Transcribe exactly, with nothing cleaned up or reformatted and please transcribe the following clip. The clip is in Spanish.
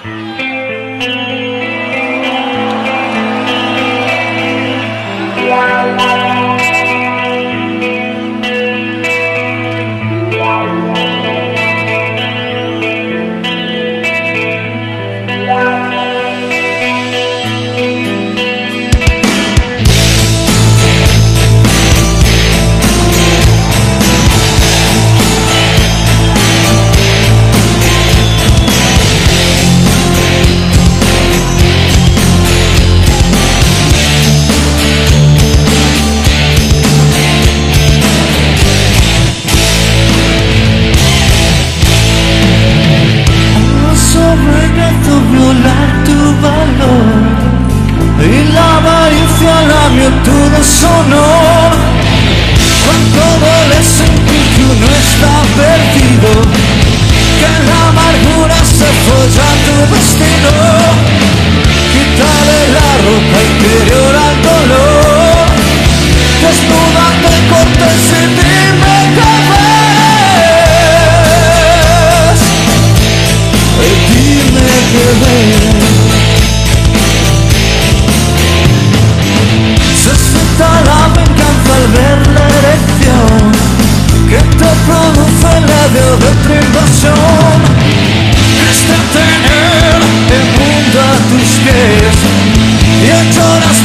Tu deshonor, cuánto duele sentir que uno está perdido, que la amargura se folla tu destino. Quítale la ropa interior al dolor, desnúdate, cortes y dime qué ves, y dime qué ves. La venganza al ver la erección que te produce el labio de tu invasión. Crees tener el mundo a tus pies y lloras